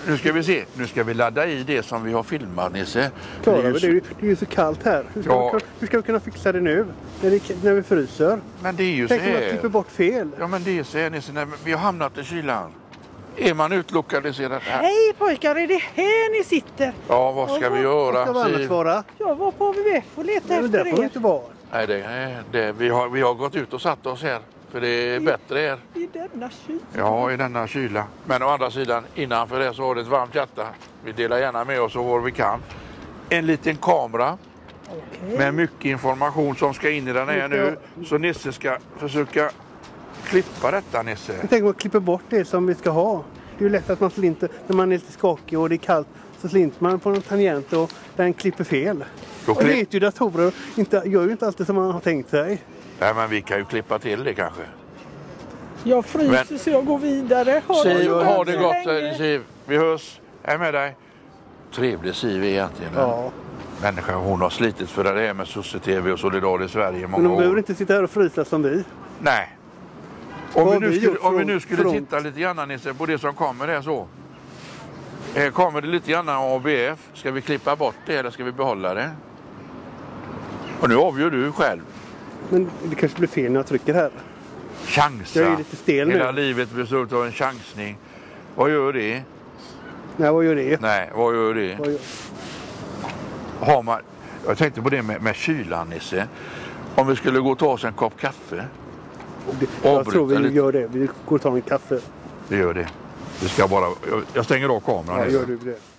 Nu ska vi se. Nu ska vi ladda i det som vi har filmat, Nisse. Klarar vi det? Det är ju så kallt här. Hur ska vi kunna fixa det nu? När vi fryser? Men det är ju Tänk så om här. man klipper bort fel. Ja, men det är så här, Nisse. När vi har hamnat i kylan. Är man utlokaliserad här? Hej pojkar, är det här ni sitter? Ja, vad ska vi göra? Vad ska vi annars vara? Jag var på ABF och letade Men efter där får vi er. inte vara. Nej, vi har gått ut och satt oss här. För det är bättre här. I denna kyla. Ja, i denna kyla. Men å andra sidan, innanför det så har det ett varmt hjärta. Vi delar gärna med oss av vad vi kan. En liten kamera Okej. med mycket information som ska in i den här nu. Så Nisse ska försöka klippa detta, Nisse. Jag tänker att man klipper bort det som vi ska ha. Det är ju lätt att man slinter när man är lite skakig och det är kallt. Så slinter man på en tangent och den klipper fel. Och det vet ju datorer gör ju inte alltid som man har tänkt sig. Nej, men vi kan ju klippa till det kanske. Jag fryser så jag går vidare. Siv, ha det så gott, länge. Siv. Vi hörs. Jag är med dig. Trevlig Siv egentligen. Ja. Människa, hon har slitit för det här med Sosse-TV och Solidar i Sverige i Men många de år. behöver inte sitta här och frysa som vi. Nej. Om vi nu skulle titta lite grann, Nisse, på det som kommer här så. Här kommer det lite grann ABF. Ska vi klippa bort det eller ska vi behålla det? Och nu avgör du själv. Men det kanske blir fel när jag trycker här. Chansa. Jag är lite stel nu. Hela livet består av en chansning. Vad gör det? Nej, vad gör det? Nej, vad gör det? Har man, jag tänkte på det med kylan, Nisse. Om vi skulle gå och ta oss en kopp kaffe. Jag tror vi gör det. Vi går och tar en kaffe. Vi gör det. Vi ska bara, jag stänger av kameran. Ja, gör du det.